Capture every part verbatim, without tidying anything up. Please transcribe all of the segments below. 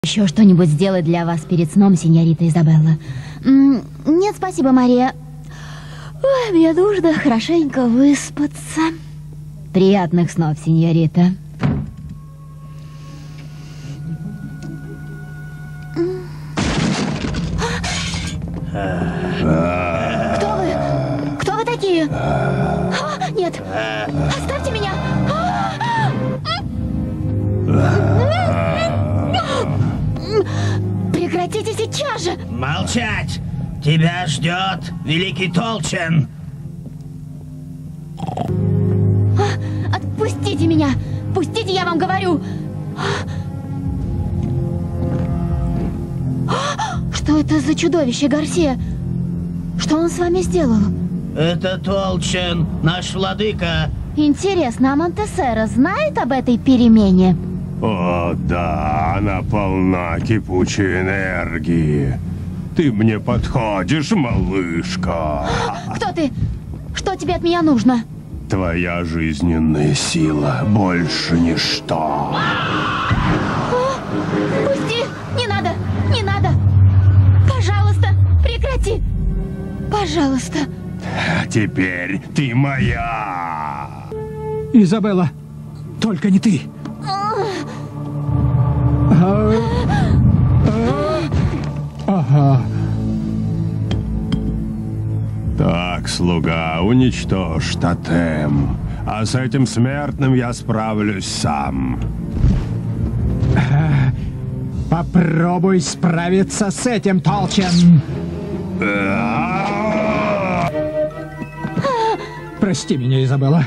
Еще что-нибудь сделать для вас перед сном, сеньорита Изабелла? М, Нет, спасибо, Мария. Ой, мне нужно хорошенько выспаться. Приятных снов, сеньорита. Кто вы? Кто вы такие? А, нет, оставьте меня. Прекратите сейчас же! Молчать! Тебя ждет великий Толчен! А, отпустите меня! Пустите, я вам говорю! Что это за чудовище, Гарсия? Что он с вами сделал? Это Толчен, наш владыка. Интересно, а Монтесера знает об этой перемене? О, да, она полна кипучей энергии. Ты мне подходишь, малышка. Кто ты? Что тебе от меня нужно? Твоя жизненная сила, больше ничто. Пусти! Не надо! Не надо! Пожалуйста, прекрати! Пожалуйста! А теперь ты моя. Изабелла, только не ты. Ага. Так, слуга, уничтожь тотем. А с этим смертным я справлюсь сам. Попробуй справиться с этим, Толчен. Прости меня, Изабелла.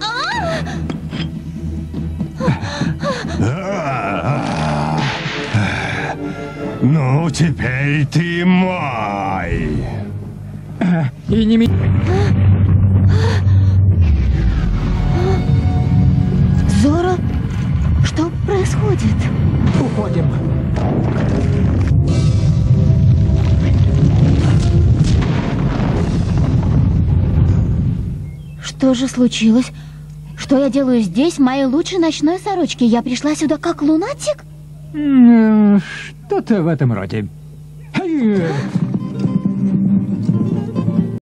Ну, теперь ты мой. И не ми... Зоро? Что происходит? Уходим. Что же случилось? Что я делаю здесь, в моей лучшей ночной сорочке? Я пришла сюда как лунатик? Что-то в этом роде.